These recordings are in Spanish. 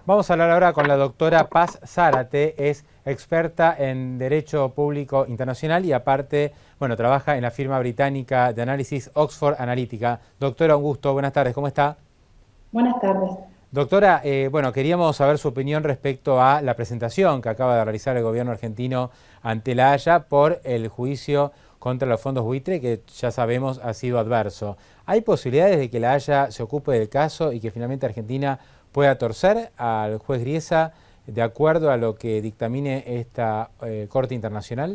Vamos a hablar ahora con la doctora Paz Zárate, es experta en Derecho Público Internacional y aparte, bueno, trabaja en la firma británica de análisis Oxford Analytica. Doctora, un gusto, buenas tardes, ¿cómo está? Buenas tardes. Doctora, bueno, queríamos saber su opinión respecto a la presentación que acaba de realizar el gobierno argentino ante la Haya por el juicio contra los fondos buitre, que ya sabemos ha sido adverso. ¿Hay posibilidades de que la Haya se ocupe del caso y que finalmente Argentina pueda torcer al juez Griesa de acuerdo a lo que dictamine esta Corte Internacional?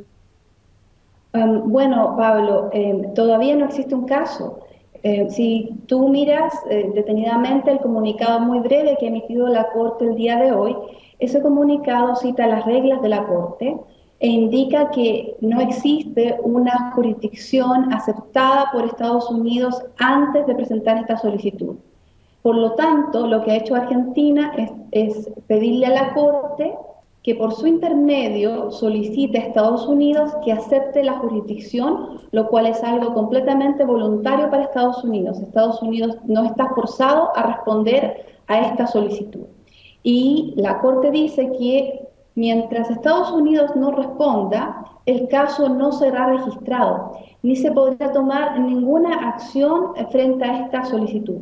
Bueno, Pablo, todavía no existe un caso. Si tú miras detenidamente el comunicado muy breve que ha emitido la Corte el día de hoy, ese comunicado cita las reglas de la Corte e indica que no existe una jurisdicción aceptada por Estados Unidos antes de presentar esta solicitud. Por lo tanto, lo que ha hecho Argentina es pedirle a la Corte que por su intermedio solicite a Estados Unidos que acepte la jurisdicción, lo cual es algo completamente voluntario para Estados Unidos. Estados Unidos no está forzado a responder a esta solicitud. Y la Corte dice que mientras Estados Unidos no responda, el caso no será registrado, ni se podrá tomar ninguna acción frente a esta solicitud.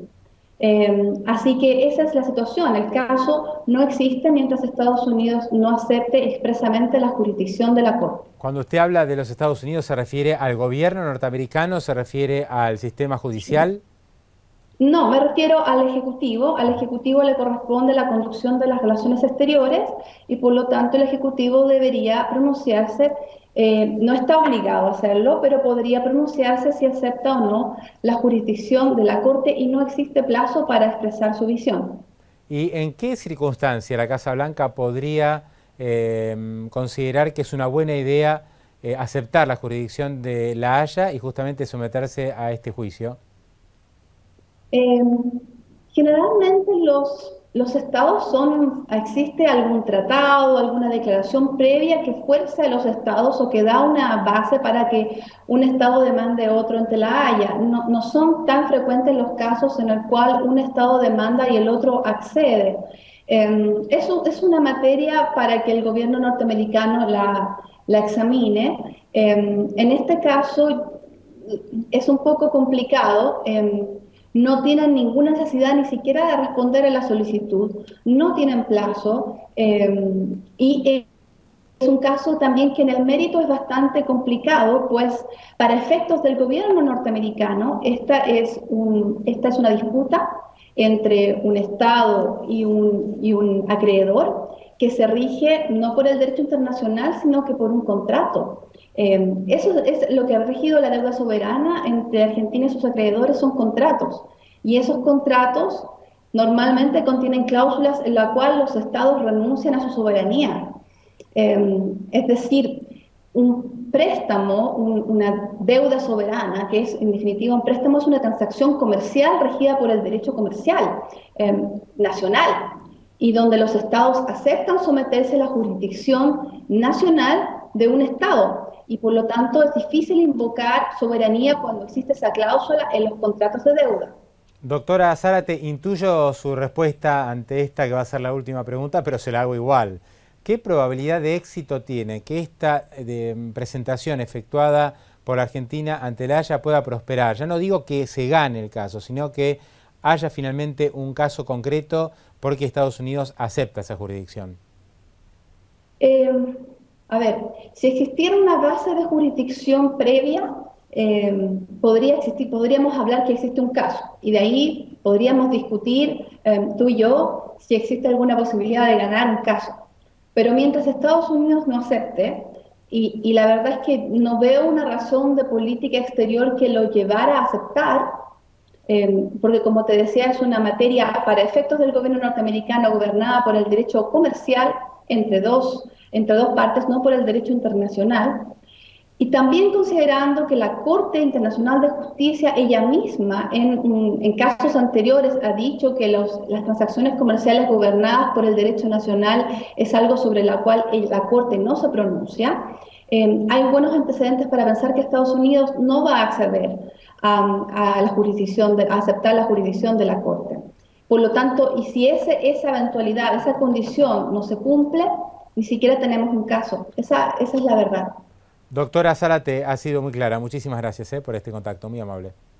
Así que esa es la situación. El caso no existe mientras Estados Unidos no acepte expresamente la jurisdicción de la Corte. Cuando usted habla de los Estados Unidos, ¿se refiere al gobierno norteamericano? ¿Se refiere al sistema judicial? No, me refiero al Ejecutivo. Al Ejecutivo le corresponde la conducción de las relaciones exteriores y por lo tanto el Ejecutivo debería pronunciarse, no está obligado a hacerlo, pero podría pronunciarse si acepta o no la jurisdicción de la Corte y no existe plazo para expresar su visión. ¿Y en qué circunstancia la Casa Blanca podría considerar que es una buena idea aceptar la jurisdicción de La Haya y justamente someterse a este juicio? Eh, Generalmente los estados existe algún tratado, alguna declaración previa que fuerza a los estados o que da una base para que un estado demande a otro ante la Haya. No, no son tan frecuentes los casos en el cual un estado demanda y el otro accede. Eso es una materia para que el gobierno norteamericano la examine. En este caso es un poco complicado. No tienen ninguna necesidad ni siquiera de responder a la solicitud, no tienen plazo y es un caso también que en el mérito es bastante complicado, pues para efectos del gobierno norteamericano esta es una disputa entre un Estado y un acreedor que se rige no por el derecho internacional, sino que por un contrato. Eso es lo que ha regido la deuda soberana entre Argentina y sus acreedores, son contratos. Y esos contratos normalmente contienen cláusulas en las cuales los estados renuncian a su soberanía. Es decir, un préstamo, una deuda soberana, que es en definitiva un préstamo, es una transacción comercial regida por el derecho comercial nacional y donde los estados aceptan someterse a la jurisdicción nacional de un estado. Y por lo tanto es difícil invocar soberanía cuando existe esa cláusula en los contratos de deuda. Doctora Zárate, intuyo su respuesta ante esta que va a ser la última pregunta, pero se la hago igual. ¿Qué probabilidad de éxito tiene que esta presentación efectuada por Argentina ante la Haya pueda prosperar? Ya no digo que se gane el caso, sino que haya finalmente un caso concreto porque Estados Unidos acepta esa jurisdicción. A ver, si existiera una base de jurisdicción previa, podríamos hablar que existe un caso y de ahí podríamos discutir tú y yo si existe alguna posibilidad de ganar un caso. Pero mientras Estados Unidos no acepte, y la verdad es que no veo una razón de política exterior que lo llevara a aceptar, porque como te decía es una materia para efectos del gobierno norteamericano gobernada por el derecho comercial entre dos partes, no por el derecho internacional. Y también considerando que la Corte Internacional de Justicia ella misma en casos anteriores ha dicho que las transacciones comerciales gobernadas por el derecho nacional es algo sobre la cual la Corte no se pronuncia, hay buenos antecedentes para pensar que Estados Unidos no va a acceder a aceptar la jurisdicción de la Corte. Por lo tanto, y si esa eventualidad, esa condición no se cumple, ni siquiera tenemos un caso. Esa es la verdad. Doctora Zárate, ha sido muy clara. Muchísimas gracias por este contacto, muy amable.